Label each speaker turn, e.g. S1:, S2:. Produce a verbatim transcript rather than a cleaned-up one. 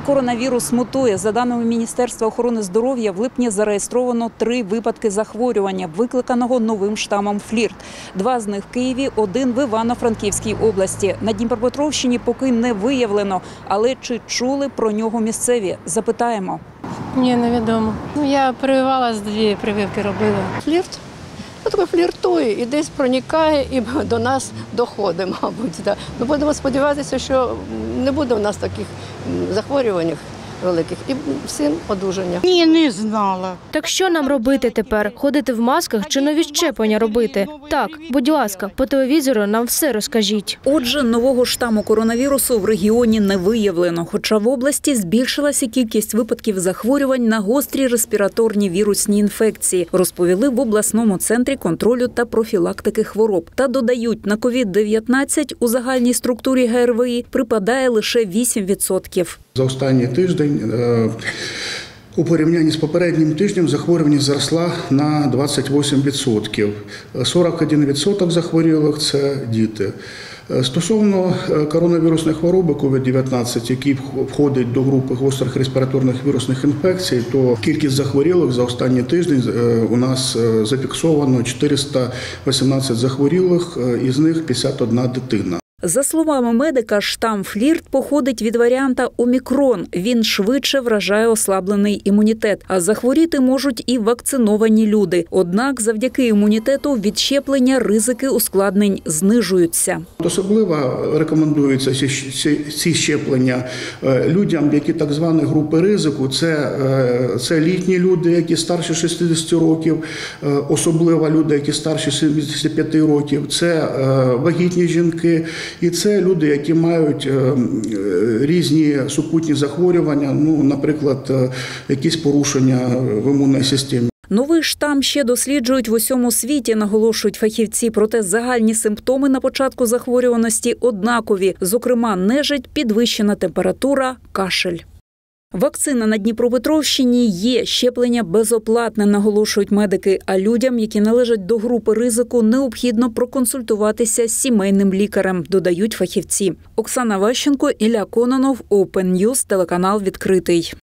S1: Коронавірус мутує. За даними Міністерства охорони здоров'я, в липні зареєстровано три випадки захворювання, викликаного новим штамом «Флірт». Два з них в Києві, один в Івано-Франківській області. На Дніпропетровщині поки не виявлено. Але чи чули про нього місцеві? Запитаємо.
S2: Ні, невідомо. Ну, я прививала, з дві прививки робила.
S3: Флірт? Ну, таке фліртує і десь проникає, і до нас доходить, мабуть. Да. Ми будемо сподіватися, що не буде у нас таких захворювань великих. І всім одужання.
S4: Ні, не знала.
S5: Так що нам робити тепер? Ходити в масках чи нові щеплення робити? Так, будь ласка, по телевізору нам все розкажіть.
S1: Отже, нового штаму коронавірусу в регіоні не виявлено, хоча в області збільшилася кількість випадків захворювань на гострі респіраторні вірусні інфекції, розповіли в обласному центрі контролю та профілактики хвороб. Та додають, на ковід дев'ятнадцять у загальній структурі ге ер ве і припадає лише вісім відсотків.
S6: За останній тиждень у порівнянні з попереднім тижнем захворюваність зросла на двадцять вісім відсотків. сорок один відсоток захворілих – це діти. Стосовно коронавірусної хвороби ковід дев'ятнадцять, які входять до групи гострих респіраторних вірусних інфекцій, то кількість захворілих за останній тиждень у нас зафіксовано чотириста вісімнадцять захворілих, із них п'ятдесят одна дитина.
S1: За словами медика, штам «Флірт» походить від варіанта «Омікрон». Він швидше вражає ослаблений імунітет, а захворіти можуть і вакциновані люди. Однак завдяки імунітету від щеплення ризики ускладнень знижуються.
S6: Особливо рекомендуються ці щеплення людям, які так звані групи ризику. Це, це літні люди, які старші шістдесят років, особливо люди, які старші сімдесят п'ять років, це вагітні жінки. І це люди, які мають різні супутні захворювання, ну, наприклад, якісь порушення в імунній системі.
S1: Новий штам ще досліджують в усьому світі, наголошують фахівці, проте загальні симптоми на початку захворюваності однакові, зокрема нежить, підвищена температура, кашель. Вакцина на Дніпропетровщині є, щеплення безоплатне, наголошують медики, а людям, які належать до групи ризику, необхідно проконсультуватися з сімейним лікарем, додають фахівці. Оксана Ващенко, Ілля Кононов, Open News, телеканал «Відкритий».